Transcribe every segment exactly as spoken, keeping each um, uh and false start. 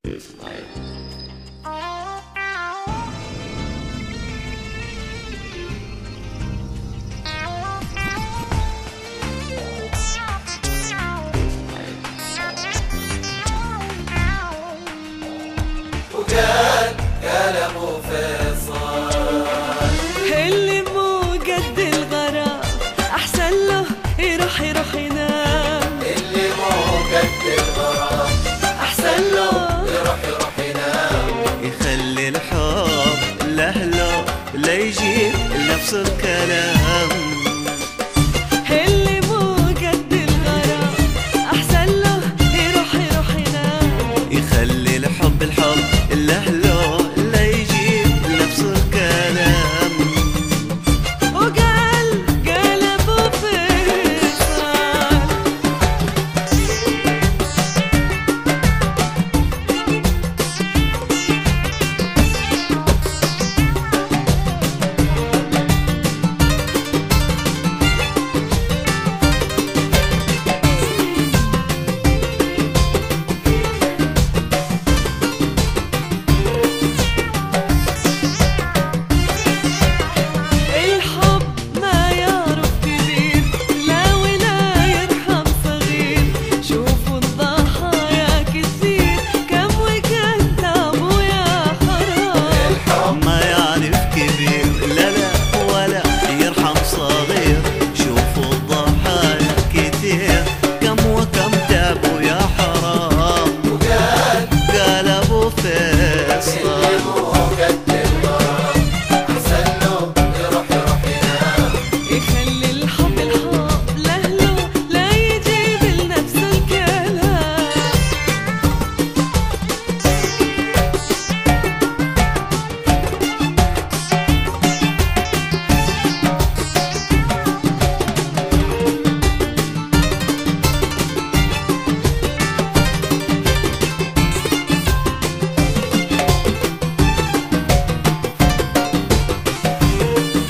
وقال قال ابو فيصل اللي مو قد الغرام احسن له يروح يروح ينام. اللي مو قد الغرام احسن له يروح يروح ينام. يخلي الحب لاهله لا يجيب نفس الكلام. اللي مو قد الغرام احسن له يروح يروح ينام. يخلي الحب الحب لاهله لا يجيب نفس الكلام. وقال قال ابو فيصل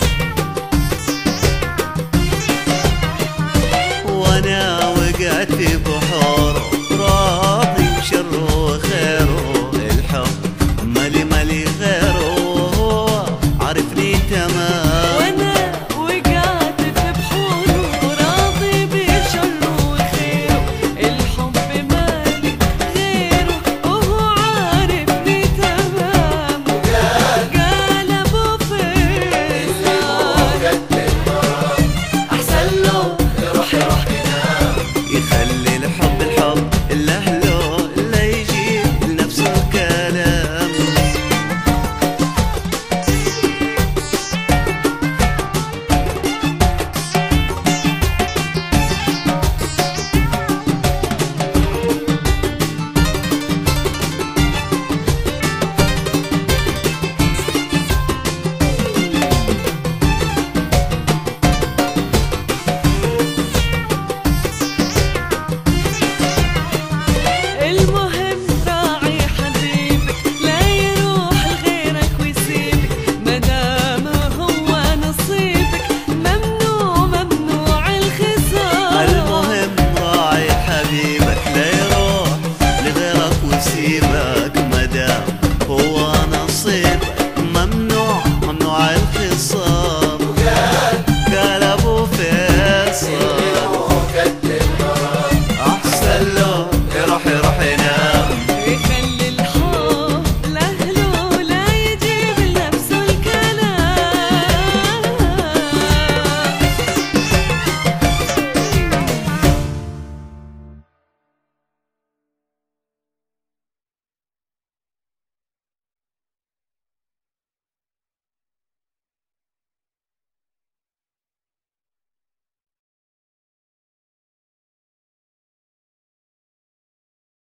وقعت في